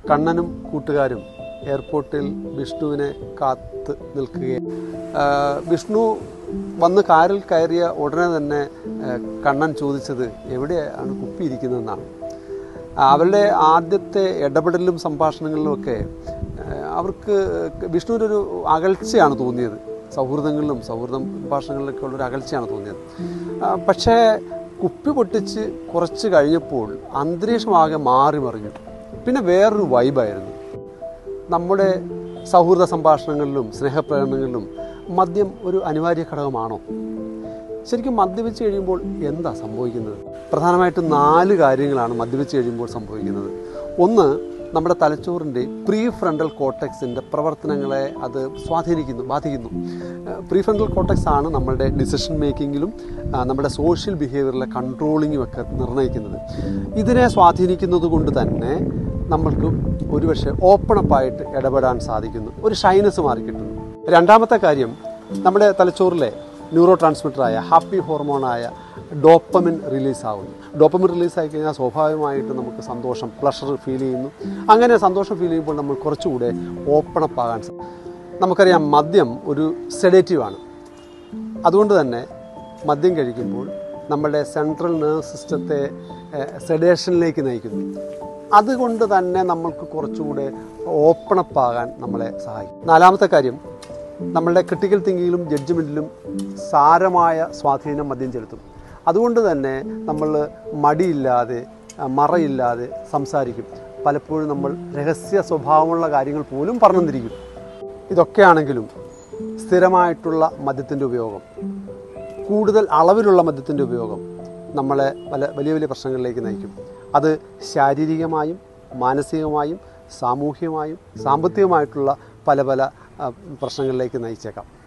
കണ്ണനും കൂട്ടുകാരും എയർപോർട്ടിൽ വിഷ്ണുവിനെ കാത്ത് നിൽക്കുകയാണ്. വിഷ്ണു വന്ന് കാറിൽ കയറിയ ഉടനെ തന്നെ കണ്ണൻ ചോദിച്ചത് എവിടെയാണ് കുപ്പി ഇരിക്കുന്നതെന്നാണ്. അവരുടെ ആദ്യത്തെ ഇടപെടലിലും സംഭാഷണങ്ങളിലുമൊക്കെ അവർക്ക് വിഷ്ണുവിനൊരു അകൽച്ചയാണ് തോന്നിയത്. സൗഹൃദ സംഭാഷണങ്ങളിലൊക്കെ ഉള്ളൊരു അകൽച്ചയാണ് തോന്നിയത്. പക്ഷേ കുപ്പി പൊട്ടിച്ച് കുറച്ച് കഴിഞ്ഞപ്പോൾ അന്തരീക്ഷമാകെ മാറി മറിഞ്ഞു. പിന്നെ വേറൊരു വൈബായിരുന്നു. നമ്മുടെ സൗഹൃദ സംഭാഷണങ്ങളിലും സ്നേഹപ്രകടനങ്ങളിലും മദ്യം ഒരു അനിവാര്യ ഘടകമാണോ? ശരിക്കും മദ്യപിച്ച് കഴിയുമ്പോൾ എന്താ സംഭവിക്കുന്നത്? പ്രധാനമായിട്ടും 4 കാര്യങ്ങളാണ് മദ്യപിച്ച് കഴിയുമ്പോൾ സംഭവിക്കുന്നത്. ഒന്ന്, നമ്മുടെ തലച്ചോറിൻ്റെ പ്രീ ഫ്രണ്ടൽ കോർട്ടെക്സിൻ്റെ പ്രവർത്തനങ്ങളെ അത് ബാധിക്കുന്നു. പ്രീ ഫ്രണ്ടൽ കോർട്ടെക്സ് ആണ് നമ്മളുടെ ഡിസിഷൻ മേക്കിങ്ങിലും നമ്മുടെ സോഷ്യൽ ബിഹേവിയറിലെ കൺട്രോളിങ്ങും ഒക്കെ നിർണ്ണയിക്കുന്നത്. ഇതിനെ സ്വാധീനിക്കുന്നത് കൊണ്ട് തന്നെ നമ്മൾക്ക് ഒരുപക്ഷെ ഓപ്പണപ്പായിട്ട് ഇടപെടാൻ സാധിക്കുന്നു, ഒരു ഷൈനസ് മാറിക്കിട്ടുന്നു. രണ്ടാമത്തെ കാര്യം, നമ്മുടെ തലച്ചോറിലെ ന്യൂറോ ട്രാൻസ്മിറ്ററായ ഹാപ്പി ഹോർമോണായ ഡോപ്പമിൻ റിലീസാകുന്നു. ഡോപ്പമിൻ റിലീസായി കഴിഞ്ഞാൽ സ്വാഭാവികമായിട്ട് നമുക്ക് സന്തോഷം, പ്ലഷർ ഫീൽ ചെയ്യുന്നു. അങ്ങനെ സന്തോഷം ഫീൽ ചെയ്യുമ്പോൾ നമ്മൾ കുറച്ചുകൂടെ ഓപ്പണപ്പ് ആകാൻ സാധിക്കും. നമുക്കറിയാം, മദ്യം ഒരു സെഡേറ്റീവാണ്. അതുകൊണ്ട് തന്നെ മദ്യം കഴിക്കുമ്പോൾ നമ്മുടെ സെൻട്രൽ നെർവസ് സിസ്റ്റത്തെ സെഡേഷനിലേക്ക് നയിക്കുന്നു. അതുകൊണ്ട് തന്നെ നമ്മൾക്ക് കുറച്ചുകൂടെ ഓപ്പണപ്പ് ആകാൻ നമ്മളെ സഹായിക്കും. നാലാമത്തെ കാര്യം, നമ്മളുടെ ക്രിട്ടിക്കൽ തിങ്കിങ്ങിലും ജഡ്ജ്മെൻറ്റിലും സാരമായ സ്വാധീനം മദ്യം ചെലുത്തും. അതുകൊണ്ട് തന്നെ നമ്മൾ മടിയില്ലാതെ മറയില്ലാതെ സംസാരിക്കും. പലപ്പോഴും നമ്മൾ രഹസ്യ സ്വഭാവമുള്ള കാര്യങ്ങൾ പോലും പറഞ്ഞുകൊണ്ടിരിക്കും. ഇതൊക്കെയാണെങ്കിലും സ്ഥിരമായിട്ടുള്ള മദ്യത്തിൻ്റെ ഉപയോഗം, കൂടുതൽ അളവിലുള്ള മദ്യത്തിൻ്റെ ഉപയോഗം നമ്മളെ വലിയ വലിയ പ്രശ്നങ്ങളിലേക്ക് നയിക്കും. അത് ശാരീരികമായും മാനസികമായും സാമൂഹ്യമായും സാമ്പത്തികമായിട്ടുള്ള പല പ്രശ്നങ്ങളിലേക്ക് നയിച്ചേക്കാം.